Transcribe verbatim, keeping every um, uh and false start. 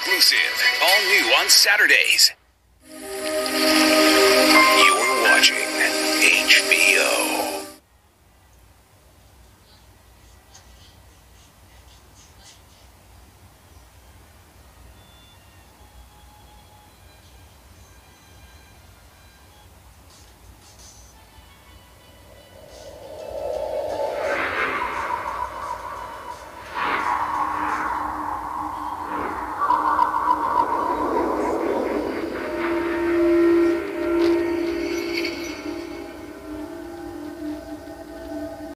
exclusive. All new on Saturdays. You're watching H B O.